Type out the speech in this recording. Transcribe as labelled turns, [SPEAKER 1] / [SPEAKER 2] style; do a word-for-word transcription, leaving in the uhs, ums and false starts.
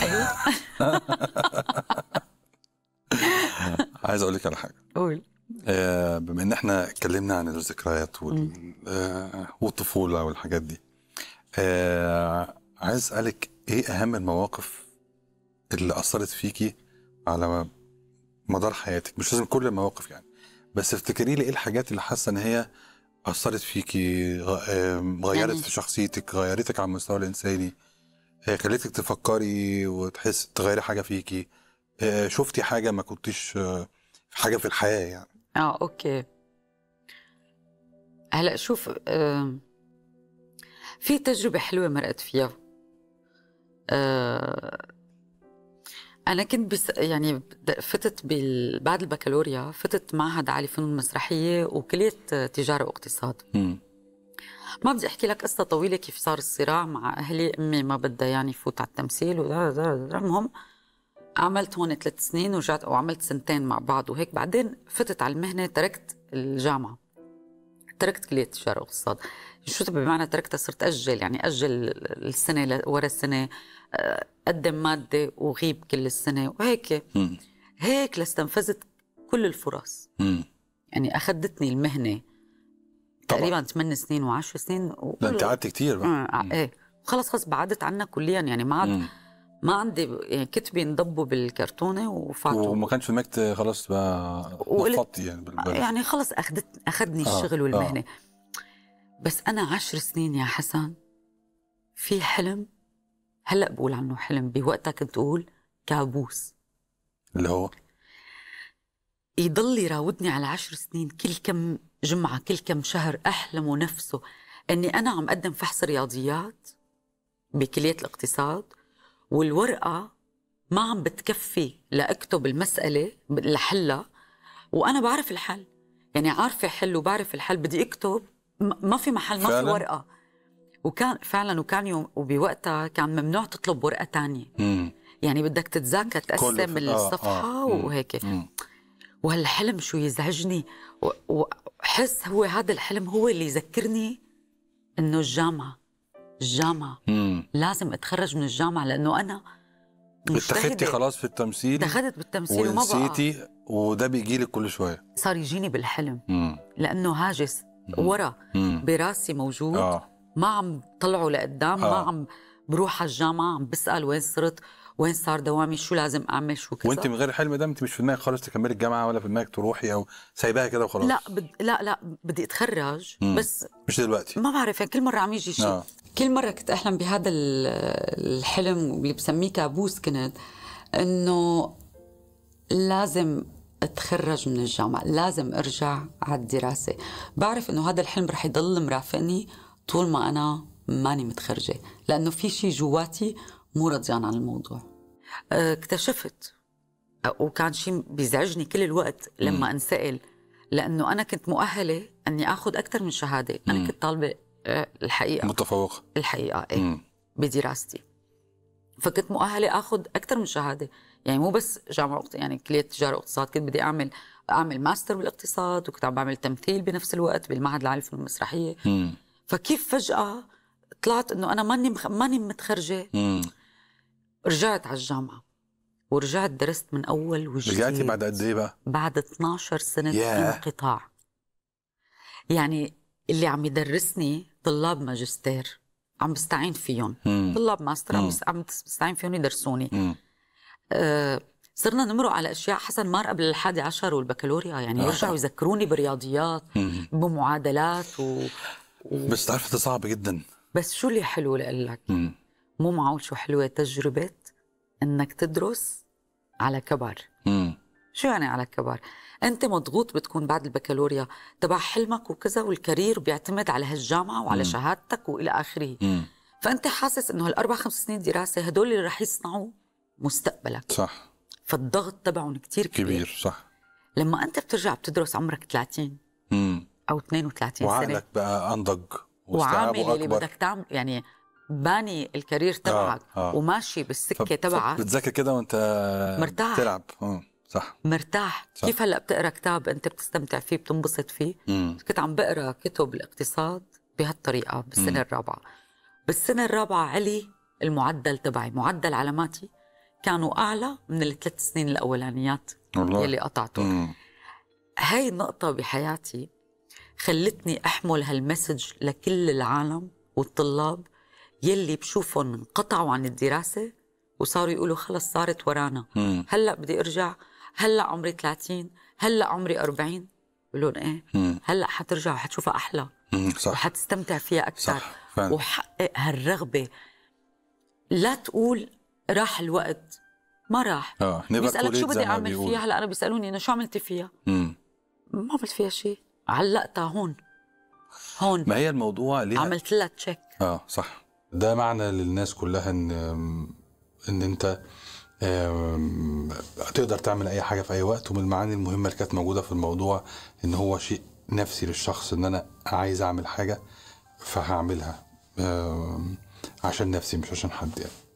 [SPEAKER 1] حلو.
[SPEAKER 2] عايز اقول لك على حاجه.
[SPEAKER 1] قول.
[SPEAKER 2] آه، بما ان احنا اتكلمنا عن الذكريات وال... آه، والطفوله والحاجات دي، آه، عايز اسالك ايه اهم المواقف اللي اثرت فيكي على مدار حياتك؟ مش لازم كل المواقف يعني، بس افتكري لي ايه الحاجات اللي حاسه ان هي اثرت فيكي، غ- آه، غيرت
[SPEAKER 1] يعني
[SPEAKER 2] في شخصيتك، غيرتك على المستوى الانساني، آه، خليتك تفكري وتحس تغيري حاجه فيكي، آه، شفتي حاجه ما كنتيش، آه، حاجه في الحياه يعني.
[SPEAKER 1] اه اوكي. هلا شوف، آه في تجربة حلوة مرقت فيها. آه أنا كنت بس يعني بد- فتت بال... بعد البكالوريا فتت معهد عالي فنون مسرحية وكلية تجارة واقتصاد.
[SPEAKER 2] مم.
[SPEAKER 1] ما بدي أحكي لك قصة طويلة كيف صار الصراع مع أهلي، أمي ما بدها يعني فوت على التمثيل وذا ذا ذا. المهم عملت هون ثلاث سنين ورجعت وعملت سنتين مع بعض وهيك، بعدين فتت على المهنة، تركت الجامعة، تركت كلية تجارة واقتصاد. شو بمعنى تركتها؟ صرت أجل، يعني أجل السنة ل- ورا السنة، آه، قدم مادة وغيب كل السنة وهيك.
[SPEAKER 2] مم.
[SPEAKER 1] هيك لاستنفذت كل الفرص.
[SPEAKER 2] مم.
[SPEAKER 1] يعني أخذتني المهنة
[SPEAKER 2] طبعا.
[SPEAKER 1] تقريبا ثمان سنين وعشر سنين
[SPEAKER 2] ده انت
[SPEAKER 1] وكل
[SPEAKER 2] قعدت كتير بقى.
[SPEAKER 1] آه
[SPEAKER 2] مم.
[SPEAKER 1] ايه خلص خلص بعدت عنها كليا، يعني ما عاد
[SPEAKER 2] مم.
[SPEAKER 1] ما عندي يعني كتبي انضبوا بالكرتونة وفاتوا.
[SPEAKER 2] وما كانش في المكت خلاص بقى
[SPEAKER 1] وقلت
[SPEAKER 2] نفضتي يعني بالبلد.
[SPEAKER 1] يعني خلص أخذت أخذني
[SPEAKER 2] اه
[SPEAKER 1] الشغل
[SPEAKER 2] اه.
[SPEAKER 1] والمهنة. بس أنا عشر سنين يا حسن في حلم، هلأ بقول عنه حلم، بوقتها كنت أقول كابوس.
[SPEAKER 2] اللي هو
[SPEAKER 1] يضل يراودني على عشر سنين، كل كم جمعة كل كم شهر أحلم نفسه أني أنا عم أقدم فحص رياضيات بكلية الاقتصاد، والورقة ما عم بتكفي لأكتب المسألة لحلها، وأنا بعرف الحل، يعني عارفة حل وبعرف الحل، بدي أكتب م- ما في محل، ما في
[SPEAKER 2] فعلا.
[SPEAKER 1] ورقة. وكان فعلا وكان يوم وبوقتها كان ممنوع تطلب ورقة تانية،
[SPEAKER 2] مم.
[SPEAKER 1] يعني بدك تتذاكر
[SPEAKER 2] كله
[SPEAKER 1] تقسم
[SPEAKER 2] في اه اه.
[SPEAKER 1] الصفحة
[SPEAKER 2] مم.
[SPEAKER 1] وهيك.
[SPEAKER 2] مم.
[SPEAKER 1] وهالحلم شو يزعجني، و- وحس هو هذا الحلم هو اللي يذكرني انه الجامعة الجامعة
[SPEAKER 2] مم.
[SPEAKER 1] لازم اتخرج من الجامعة، لانه انا
[SPEAKER 2] اتخذتي
[SPEAKER 1] مجتهدة.
[SPEAKER 2] خلاص في التمثيل
[SPEAKER 1] دخلت بالتمثيل وما بقى،
[SPEAKER 2] ونسيتي، وده بيجيلك كل شويه.
[SPEAKER 1] صار يجيني بالحلم
[SPEAKER 2] مم.
[SPEAKER 1] لانه هاجس
[SPEAKER 2] مم.
[SPEAKER 1] ورا
[SPEAKER 2] مم.
[SPEAKER 1] براسي موجود،
[SPEAKER 2] اه
[SPEAKER 1] ما عم طلعه لقدام، ما
[SPEAKER 2] اه.
[SPEAKER 1] عم بروح على الجامعة عم بسأل وين صرت، وين صار دوامي، شو لازم اعمل، شو
[SPEAKER 2] وانت
[SPEAKER 1] كذا.
[SPEAKER 2] من غير الحلم ده انت مش في دماغك خالص تكملي الجامعه، ولا في دماغك تروحي، او سايباها كده وخلاص؟
[SPEAKER 1] لا بد... لا لا بدي اتخرج.
[SPEAKER 2] مم.
[SPEAKER 1] بس
[SPEAKER 2] مش دلوقتي.
[SPEAKER 1] ما بعرف، يعني كل مرة عم يجي شيء.
[SPEAKER 2] اه.
[SPEAKER 1] كل مرة كنت أحلم بهذا ال- الحلم اللي بسميه كابوس، كنت إنه لازم أتخرج من الجامعة، لازم أرجع على الدراسة. بعرف إنه هذا الحلم رح يضل مرافقني طول ما أنا ماني متخرجة، لأنه في شيء جواتي مو رضيان عن الموضوع. اه، اكتشفت، وكان شيء بيزعجني كل الوقت لما
[SPEAKER 2] مم.
[SPEAKER 1] انسأل، لأنه أنا كنت مؤهلة أني أخذ أكثر من شهادة. أنا
[SPEAKER 2] مم.
[SPEAKER 1] كنت طالبة اه، الحقيقة
[SPEAKER 2] متفوقه.
[SPEAKER 1] الحقيقة إيه
[SPEAKER 2] مم.
[SPEAKER 1] بدراستي، فكنت مؤهلة أخذ أكثر من شهادة، يعني مو بس جامعة، يعني كلية تجارة واقتصاد، كنت بدي أعمل أعمل ماستر بالاقتصاد، وكنت عم بعمل تمثيل بنفس الوقت بالمعهد العالي للفنون المسرحية.
[SPEAKER 2] مم.
[SPEAKER 1] فكيف فجأة طلعت إنه أنا ماني مخ... ماني متخرجة.
[SPEAKER 2] مم.
[SPEAKER 1] رجعت على الجامعة ورجعت درست من أول وجديد.
[SPEAKER 2] رجعتي بعد قد ايه بقى؟
[SPEAKER 1] بعد اثناشر سنة
[SPEAKER 2] ياه.
[SPEAKER 1] انقطاع. يعني اللي عم يدرسني طلاب ماجستير عم بستعين فيهم،
[SPEAKER 2] مم.
[SPEAKER 1] طلاب ماستر عم
[SPEAKER 2] مم.
[SPEAKER 1] بس- عم بستعين فيهم يدرسوني.
[SPEAKER 2] مم.
[SPEAKER 1] أه صرنا نمرق على اشياء حسن مار قبل الحادي عشر والبكالوريا، يعني يرجعوا
[SPEAKER 2] آه.
[SPEAKER 1] يذكروني برياضيات،
[SPEAKER 2] مم.
[SPEAKER 1] بمعادلات و... و...
[SPEAKER 2] بس تعرف ده صعب جدا.
[SPEAKER 1] بس شو اللي حلو لك؟
[SPEAKER 2] مم.
[SPEAKER 1] مو معقول شو حلوة تجربة انك تدرس على كبر.
[SPEAKER 2] مم.
[SPEAKER 1] شو يعني على كبر؟ انت مضغوط بتكون بعد البكالوريا تبع حلمك وكذا، والكارير بيعتمد على هالجامعة وعلى
[SPEAKER 2] مم.
[SPEAKER 1] شهادتك والى اخره.
[SPEAKER 2] مم.
[SPEAKER 1] فانت حاسس انه هالاربع خمس سنين دراسة هدول اللي رح يصنعوا مستقبلك،
[SPEAKER 2] صح.
[SPEAKER 1] فالضغط تبعهم كتير كبير.
[SPEAKER 2] كبير صح.
[SPEAKER 1] لما انت بترجع بتدرس عمرك ثلاثين
[SPEAKER 2] مم.
[SPEAKER 1] او اثنين وثلاثين سنة،
[SPEAKER 2] وعقلك بقى انضج
[SPEAKER 1] وعامل
[SPEAKER 2] واستيعابه
[SPEAKER 1] اللي بدك
[SPEAKER 2] اكبر.
[SPEAKER 1] تعمل، يعني باني الكارير تبعك
[SPEAKER 2] آه.
[SPEAKER 1] وماشي بالسكة تبعك،
[SPEAKER 2] بتذاكر كده وانت
[SPEAKER 1] مرتاح.
[SPEAKER 2] بتلعب. اه صح.
[SPEAKER 1] مرتاح.
[SPEAKER 2] صح.
[SPEAKER 1] كيف هلا بتقرا كتاب انت بتستمتع فيه بتنبسط فيه؟
[SPEAKER 2] مم.
[SPEAKER 1] كنت عم بقرا كتب الاقتصاد بهالطريقه بالسنه
[SPEAKER 2] مم.
[SPEAKER 1] الرابعه. بالسنه الرابعه علي المعدل تبعي، معدل علاماتي كانوا أعلى من الثلاث سنين الأولانيات
[SPEAKER 2] والله.
[SPEAKER 1] يلي قطعتهم. هاي النقطة بحياتي خلتني أحمل هالمسج لكل العالم والطلاب يلي بشوفهم انقطعوا عن الدراسة وصاروا يقولوا خلص صارت ورانا،
[SPEAKER 2] مم.
[SPEAKER 1] هلأ بدي أرجع، هلأ عمري ثلاثين، هلأ عمري أربعين. بقولون إيه؟
[SPEAKER 2] مم.
[SPEAKER 1] هلأ حترجع وحتشوفها أحلى.
[SPEAKER 2] مم. صح.
[SPEAKER 1] وحتستمتع فيها أكثر.
[SPEAKER 2] صح. فعلا.
[SPEAKER 1] وحقق هالرغبة. لا تقول راح الوقت، ما راح.
[SPEAKER 2] اه
[SPEAKER 1] بيسألك شو بدي أعمل
[SPEAKER 2] بيقول.
[SPEAKER 1] فيها. هلأ أنا بيسألوني أنا شو عملتي فيها؟
[SPEAKER 2] مم.
[SPEAKER 1] ما عملت فيها شيء، علقتها هون هون،
[SPEAKER 2] ما هي الموضوع ليه؟
[SPEAKER 1] عملت لها تشيك.
[SPEAKER 2] اه صح. ده معنى للناس كلها ان ان انت تقدر تعمل اي حاجه في اي وقت. ومن المعاني المهمه اللي كانت موجوده في الموضوع ان هو شيء نفسي للشخص، ان انا عايز اعمل حاجه فهعملها عشان نفسي مش عشان حد يعني.